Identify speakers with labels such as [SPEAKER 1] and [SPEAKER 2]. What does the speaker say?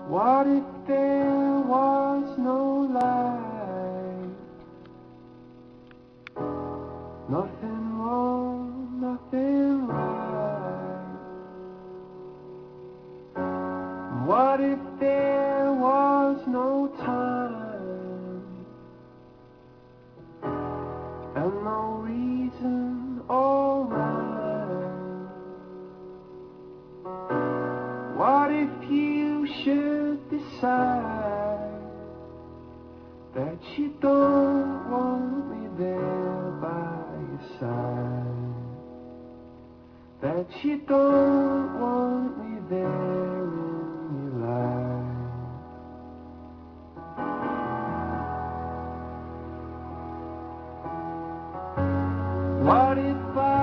[SPEAKER 1] What if there was no light? Nothing wrong, nothing right. What if there was no time and no reason or rhyme? What if you should decide that you don't want me there by your side, that you don't want me there in your life? What if I